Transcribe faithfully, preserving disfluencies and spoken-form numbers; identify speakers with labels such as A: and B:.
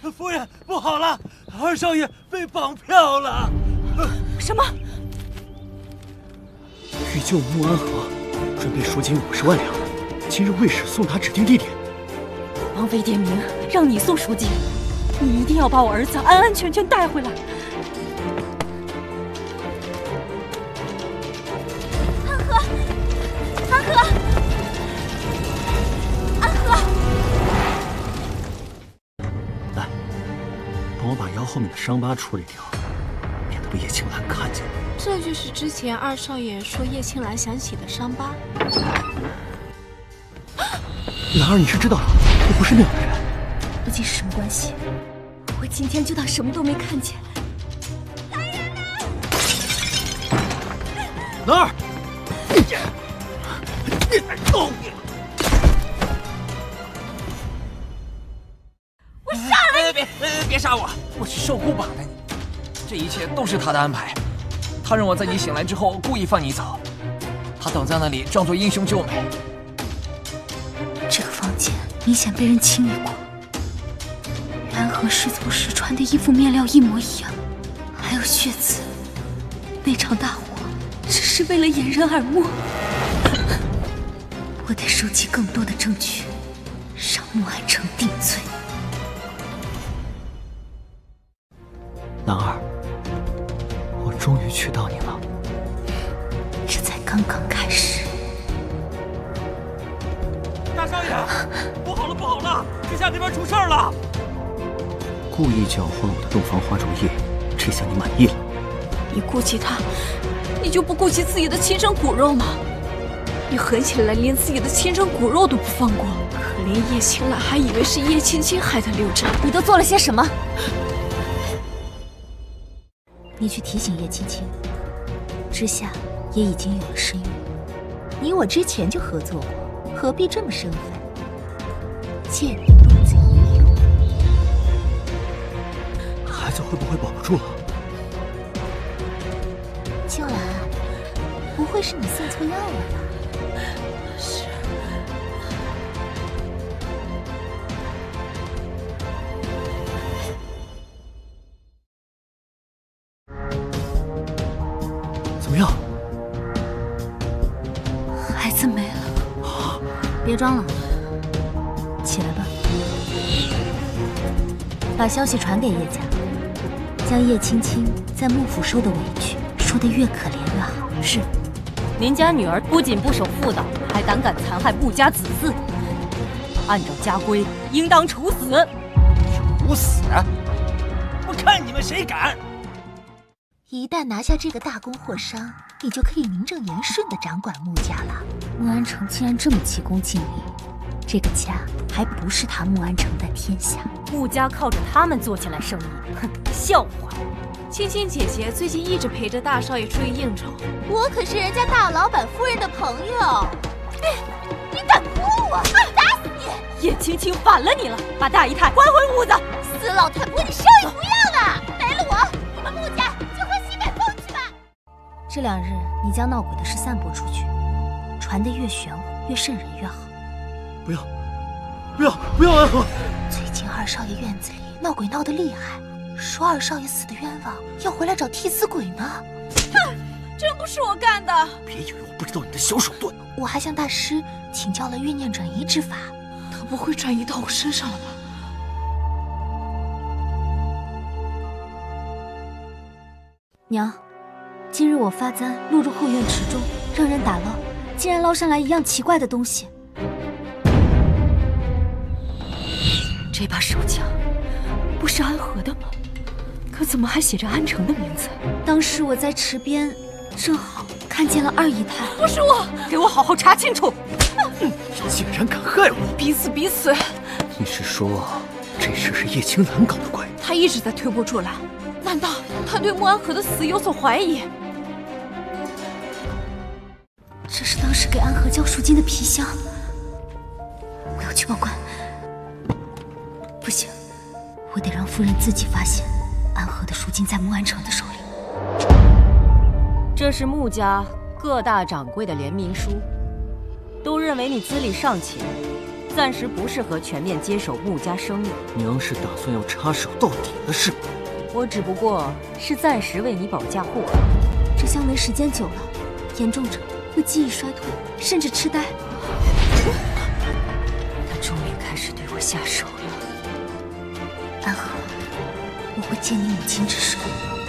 A: 夫人，不好了，二少爷被绑票了！
B: 什么？
C: 欲救穆安和，准备赎金五十万两，今日卫使送达指定地点。
B: 王妃点名让你送赎金，你一定要把我儿子安安全全带回来。安和，安和，安和，
C: 来，帮我把腰后面的伤疤处理掉，免得被叶青兰看见。
D: 这就是之前二少爷说叶青兰想起的伤疤。
C: 兰儿，你是知道了，我不是那样的人。
B: 不仅是什么关系，我今天就当什么都没看见。
C: 兰儿，
B: 我杀了你！
E: 别别别杀我！我是受雇把的你，这一切都是他的安排。他让我在你醒来之后故意放你走，他等在那里装作英雄救美。
B: 这个房间明显被人清理过，与安和失踪时穿的衣服面料一模一样，还有血渍。那场大火只是为了掩人耳目。我得收集更多的证据，让穆安成定罪。
C: 兰儿，我终于娶到你了。
B: 这才刚刚开始。
A: 大少爷，不好了，不好了，知下那边出事儿了！
C: 故意搅坏我的洞房花烛夜，这下你满意了？
B: 你顾及他，你就不顾及自己的亲生骨肉吗？你狠起来连自己的亲生骨肉都不放过，可怜叶青兰还以为是叶青青害他刘真。你都做了些什么？你去提醒叶青青，之下也已经有了身孕。
F: 你我之前就合作过，何必这么生分？借你肚子一用。
C: 孩子会不会保不住了？
F: 秋兰，不会是你送错药了吧？
B: 是。
C: 怎么样？
B: 孩子没了。
F: 别装了，起来吧。把消息传给叶家，将叶青青在幕府受的委屈说得越可怜越好。
B: 是。您家女儿不仅不守妇道，还胆敢残害穆家子嗣，按照家规，应当处死。
A: 处死！我看你们谁敢！
F: 一旦拿下这个大功获伤，你就可以名正言顺地掌管穆家了。穆安成既然这么急功近利，这个家还不是他穆安成的天下。
B: 穆家靠着他们做起来生意，哼，笑话！
D: 青青姐姐最近一直陪着大少爷出去应酬，
F: 我可是人家大老板夫人的朋友。你你敢哭我，打死你！
B: 叶青青反了你了，把大姨太关回屋子。
F: 死老太婆，你稍也不要了！没了我，你们穆家就喝西北风去吧。这两日你将闹鬼的事散播出去，传得越玄乎，越瘆人越好。
C: 不要，不要，不要安和！
F: 最近二少爷院子里闹鬼闹得厉害，说二少爷死的冤枉，要回来找替死鬼呢。
D: 哼，真不是我干的！
C: 别以为我不知道你的小手段。
F: 我还向大师请教了运念转移之法。
D: 他不会转移到我身上了吧？
F: 娘，今日我发簪落入后院池中，让人打捞，竟然捞上来一样奇怪的东西。
B: 这把手枪不是安和的吗？可怎么还写着安成的名字？
F: 当时我在池边，正好看见了二姨太。
B: 不是我，给我好好查清楚！
C: 你竟然敢害我！
D: 彼此彼此。
C: 你是说这事是叶青兰搞的鬼？
D: 他一直在推波助澜，难道他对穆安和的死有所怀疑？
F: 这是当时给安和交赎金的皮箱，我要去报官。不行，我得让夫人自己发现安和的赎金在穆安成的手里。
B: 这是穆家各大掌柜的联名书，都认为你资历尚浅，
D: 暂时不适合全面接手穆家生意。
C: 娘是打算要插手到底了是吗？
D: 我只不过是暂时为你保驾护航。
F: 这香梅时间久了，严重者会记忆衰退，甚至痴呆。
D: 他终于开始对我下手了。
F: 安和，我会借你母亲之手，